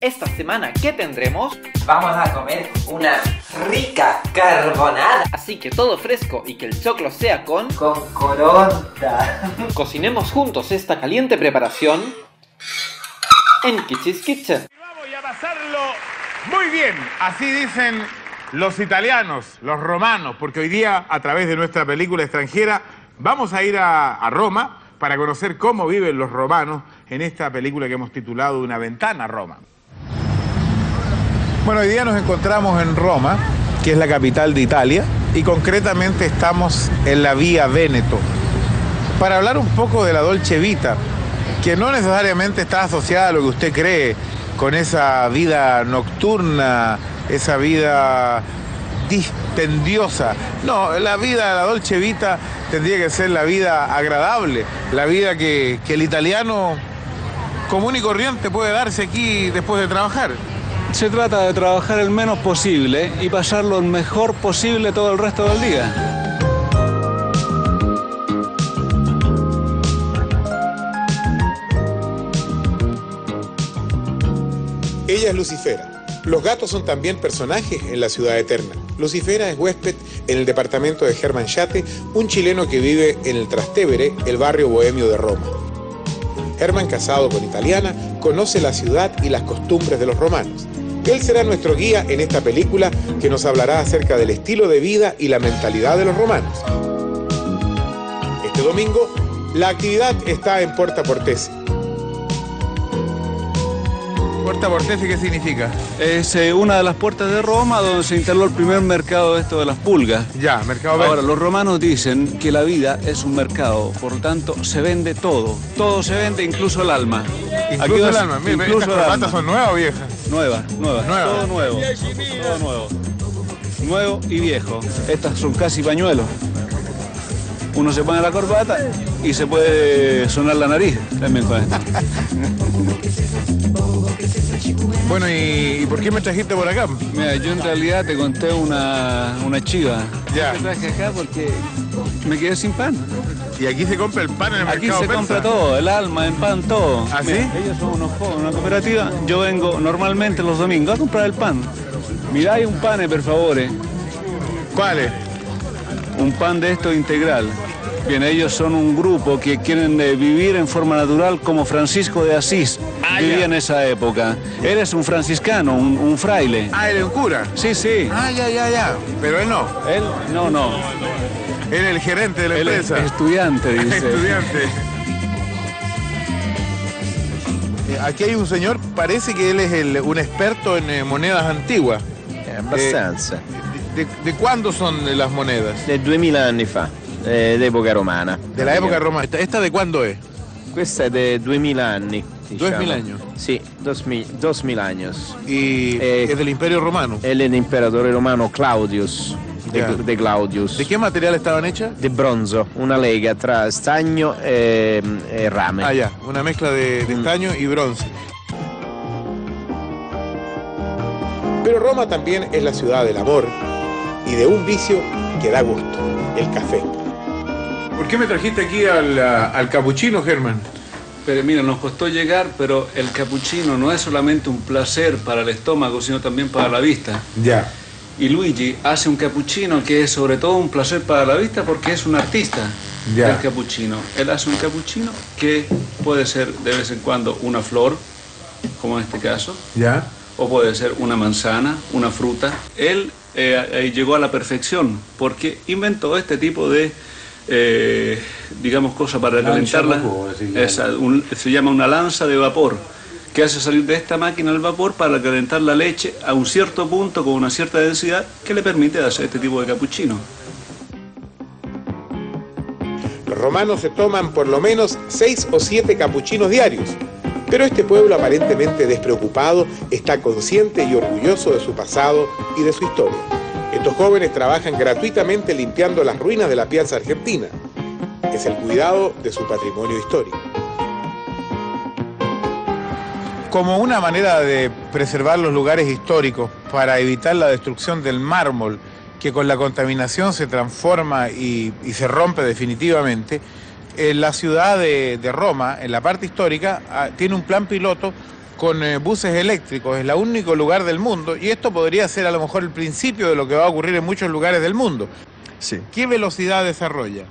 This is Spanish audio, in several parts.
Esta semana, ¿qué tendremos? Vamos a comer una rica carbonara. Así que todo fresco y que el choclo sea con coronta. Cocinemos juntos esta caliente preparación en Kichis Kitchen. Vamos a pasarlo muy bien, así dicen los italianos, los romanos, porque hoy día, a través de nuestra película extranjera, vamos a ir a Roma para conocer cómo viven los romanos en esta película que hemos titulado Una ventana a Roma. Bueno, hoy día nos encontramos en Roma, que es la capital de Italia, y concretamente estamos en la Vía Véneto, para hablar un poco de la Dolce Vita, que no necesariamente está asociada a lo que usted cree, con esa vida nocturna, esa vida dispendiosa. No, la vida, la Dolce Vita, tendría que ser la vida agradable, la vida que el italiano común y corriente puede darse aquí después de trabajar. Se trata de trabajar el menos posible y pasar lo mejor posible todo el resto del día. Ella es Lucifera. Los gatos son también personajes en la ciudad eterna. Lucifera es huésped en el departamento de Hermann Schatte, un chileno que vive en el Trastevere, el barrio bohemio de Roma. Hermann, casado con italiana, conoce la ciudad y las costumbres de los romanos. Él será nuestro guía en esta película que nos hablará acerca del estilo de vida y la mentalidad de los romanos. Este domingo, la actividad está en Porta Portese. ¿Porta Portese qué significa? Es una de las puertas de Roma donde se instaló el primer mercado de de las pulgas. Ya, mercado verde. Ahora, los romanos dicen que la vida es un mercado, por lo tanto se vende todo. Todo se vende, incluso el alma. Incluso el alma. Mira, incluso ¿estas corbatas son nuevas o viejas? Nuevas. Nueva. Todo nuevo. Todo nuevo. Nuevo y viejo. Estas son casi pañuelos. Uno se pone la corbata y se puede sonar la nariz también con esto. Bueno, ¿y por qué me trajiste por acá? Mira, yo en realidad te conté una chiva. Ya. Te traje acá porque me quedé sin pan. Y aquí se compra el pan en el Aquí mercado se persa. compra todo, el alma, el pan, todo. ¿Ah, sí? Mira, ellos son unos jóvenes, una cooperativa. Yo vengo normalmente los domingos a comprar el pan. Mirá, hay un pan, por favor. ¿Cuál es? Un pan de esto integral. Bien, ellos son un grupo que quieren vivir en forma natural como Francisco de Asís vivía en esa época. Él es un franciscano, un fraile. Ah, él es un cura. Sí, sí. Ah, ya. Pero él no. Él, no. Él es el gerente de la Él es empresa. estudiante, dice. Estudiante. Aquí hay un señor, parece que él es un experto en monedas antiguas. Abbastanza. ¿De cuándo son las monedas? De 2000 anni fa, d'epoca romana. De la época romana. ¿Esta de cuándo es? Questa è de 2000 anni. 2000 años. Sì, 2000 años. Y es del Imperio Romano. È l'imperatore romano Claudius, Ya. de Claudius. ¿De qué material estaban hechas? De bronzo, una lega tra stagno e rame. Ah, ya, una mezcla de estaño y bronce. Pero Roma también es la ciudad del amor y de un vicio que da gusto, el café. ¿Por qué me trajiste aquí al capuchino, Germán? Pero mira, nos costó llegar, pero el capuchino no es solamente un placer para el estómago, sino también para la vista. Ya. Y Luigi hace un capuchino que es sobre todo un placer para la vista porque es un artista Ya. del capuchino. Él hace un capuchino que puede ser de vez en cuando una flor, como en este caso, ¿Ya? o puede ser una manzana, una fruta. Él llegó a la perfección porque inventó este tipo de, digamos, cosa para calentarla. Se llama una lanza de vapor, que hace salir de esta máquina el vapor para calentar la leche a un cierto punto con una cierta densidad que le permite hacer este tipo de capuchino. Los romanos se toman por lo menos 6 o 7 capuchinos diarios. Pero este pueblo aparentemente despreocupado está consciente y orgulloso de su pasado y de su historia. Estos jóvenes trabajan gratuitamente limpiando las ruinas de la Piazza Argentina. Es el cuidado de su patrimonio histórico. Como una manera de preservar los lugares históricos para evitar la destrucción del mármol, que con la contaminación se transforma y se rompe definitivamente, la ciudad de Roma, en la parte histórica, tiene un plan piloto con buses eléctricos. Es el único lugar del mundo y esto podría ser a lo mejor el principio de lo que va a ocurrir en muchos lugares del mundo. Sì. ¿Qué velocidad desarrolla?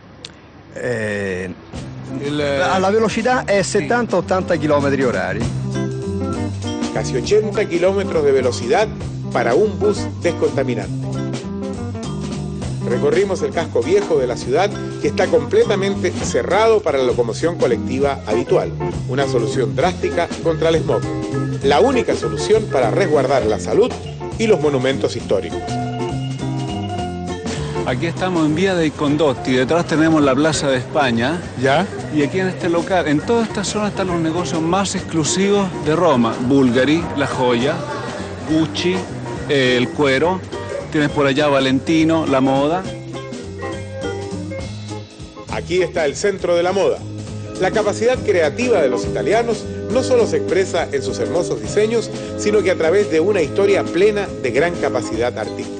La velocità è 70-80 km orari. Casi 80 kilómetros de velocidad para un bus descontaminante. Recorrimos el casco viejo de la ciudad que está completamente cerrado para la locomoción colectiva habitual. Una solución drástica contra el smog. La única solución para resguardar la salud y los monumentos históricos. Aquí estamos en Vía dei Condotti, detrás tenemos la Plaza de España. ¿Ya? Y aquí en este local, en toda esta zona están los negocios más exclusivos de Roma. Bulgari, la joya, Gucci, el cuero. Tienes por allá Valentino, la moda. Aquí está el centro de la moda. La capacidad creativa de los italianos no solo se expresa en sus hermosos diseños, sino que a través de una historia plena de gran capacidad artística.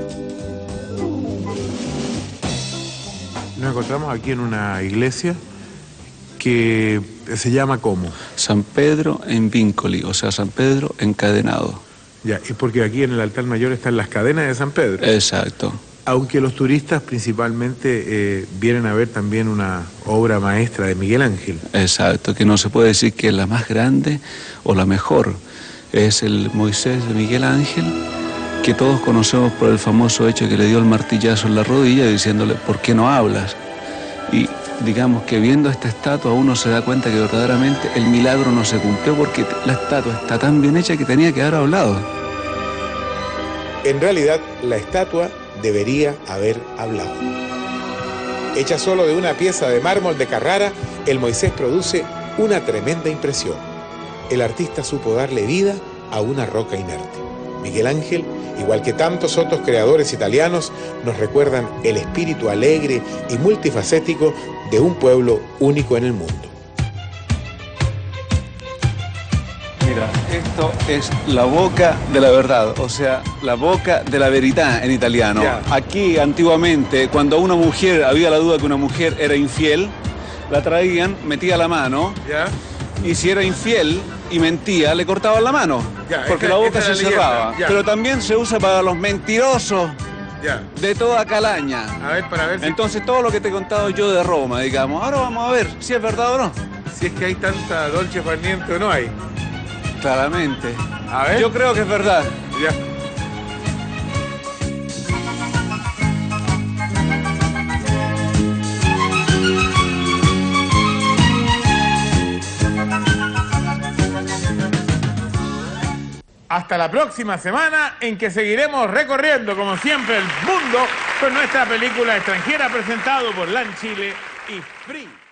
Nos encontramos aquí en una iglesia que se llama ¿cómo? San Pedro en Vincoli, o sea, San Pedro encadenado. Ya, y porque aquí en el altar mayor están las cadenas de San Pedro. Exacto. Aunque los turistas principalmente vienen a ver también una obra maestra de Miguel Ángel. Exacto, que no se puede decir que es la más grande o la mejor. Es el Moisés de Miguel Ángel, que todos conocemos por el famoso hecho que le dio el martillazo en la rodilla diciéndole, ¿por qué no hablas? Y digamos que viendo esta estatua uno se da cuenta que verdaderamente el milagro no se cumplió porque la estatua está tan bien hecha que tenía que haber hablado. En realidad, la estatua debería haber hablado. Hecha solo de una pieza de mármol de Carrara, el Moisés produce una tremenda impresión. El artista supo darle vida a una roca inerte. Miguel Ángel, igual que tantos otros creadores italianos, nos recuerdan el espíritu alegre y multifacético de un pueblo único en el mundo. Mira, esto es la boca de la verdad, o sea, la boca de la verità en italiano. Ya. Aquí, antiguamente, cuando una mujer, había la duda que una mujer era infiel, la traían, metía la mano, ¿Ya? y si era infiel y mentía, le cortaban la mano, Ya, porque esta- la boca esta se es la leyenda, cerraba. ya. Pero también se usa para los mentirosos Ya. de toda calaña. A ver, para ver si, Entonces, todo lo que te he contado yo de Roma, digamos, ahora vamos a ver si es verdad o no. si es que hay tanta dolce far niente o no hay. Claramente. A ver. Yo creo que es verdad. Ya. Hasta la próxima semana en que seguiremos recorriendo, como siempre, el mundo con nuestra película extranjera presentado por LAN Chile y Free.